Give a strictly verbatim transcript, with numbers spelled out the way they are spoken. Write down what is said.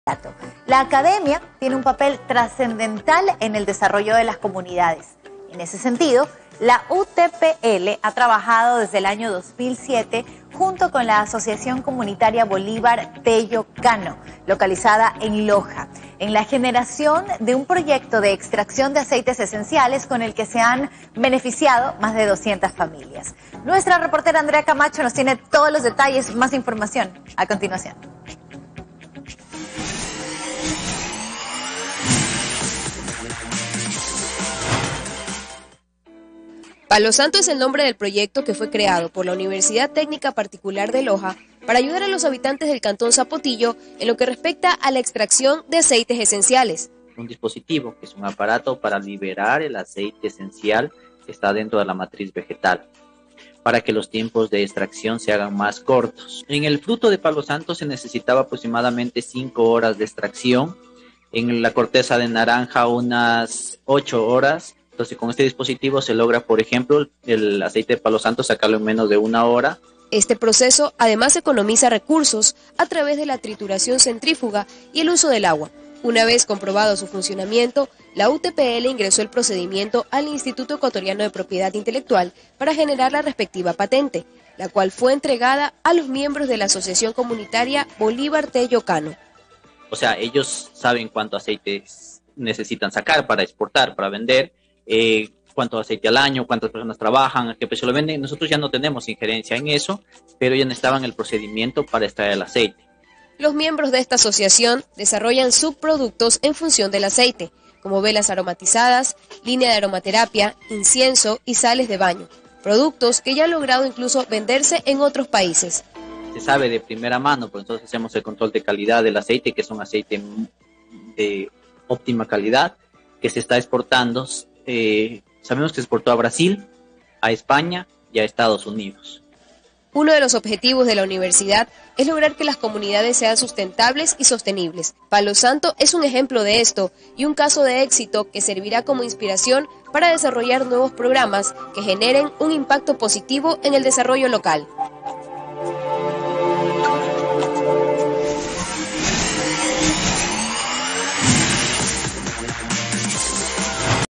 La academia tiene un papel trascendental en el desarrollo de las comunidades. En ese sentido, la U T P L ha trabajado desde el año dos mil siete junto con la Asociación Comunitaria Bolívar Tello Cano, localizada en Loja, en la generación de un proyecto de extracción de aceites esenciales con el que se han beneficiado más de doscientas familias. Nuestra reportera Andrea Camacho nos tiene todos los detalles, más información a continuación. Palo Santo es el nombre del proyecto que fue creado por la Universidad Técnica Particular de Loja para ayudar a los habitantes del cantón Zapotillo en lo que respecta a la extracción de aceites esenciales. Un dispositivo que es un aparato para liberar el aceite esencial que está dentro de la matriz vegetal, para que los tiempos de extracción se hagan más cortos. En el fruto de Palo Santo se necesitaba aproximadamente cinco horas de extracción, en la corteza de naranja unas ocho horas. Entonces, con este dispositivo se logra, por ejemplo, el aceite de Palo Santo sacarlo en menos de una hora. Este proceso además economiza recursos a través de la trituración centrífuga y el uso del agua. Una vez comprobado su funcionamiento, la U T P L ingresó el procedimiento al Instituto Ecuatoriano de Propiedad Intelectual para generar la respectiva patente, la cual fue entregada a los miembros de la Asociación Comunitaria Bolívar Tello Cano. O sea, ellos saben cuánto aceite necesitan sacar para exportar, para vender, Eh, cuánto aceite al año, cuántas personas trabajan, a qué precio lo venden. Nosotros ya no tenemos injerencia en eso, pero ya estaban el procedimiento para extraer el aceite. Los miembros de esta asociación desarrollan subproductos en función del aceite, como velas aromatizadas, línea de aromaterapia, incienso y sales de baño, productos que ya han logrado incluso venderse en otros países. Se sabe de primera mano, pues nosotros hacemos el control de calidad del aceite, que es un aceite de óptima calidad, que se está exportando. Eh, sabemos que se exportó a Brasil, a España y a Estados Unidos. Uno de los objetivos de la universidad es lograr que las comunidades sean sustentables y sostenibles. Palo Santo es un ejemplo de esto y un caso de éxito que servirá como inspiración para desarrollar nuevos programas que generen un impacto positivo en el desarrollo local.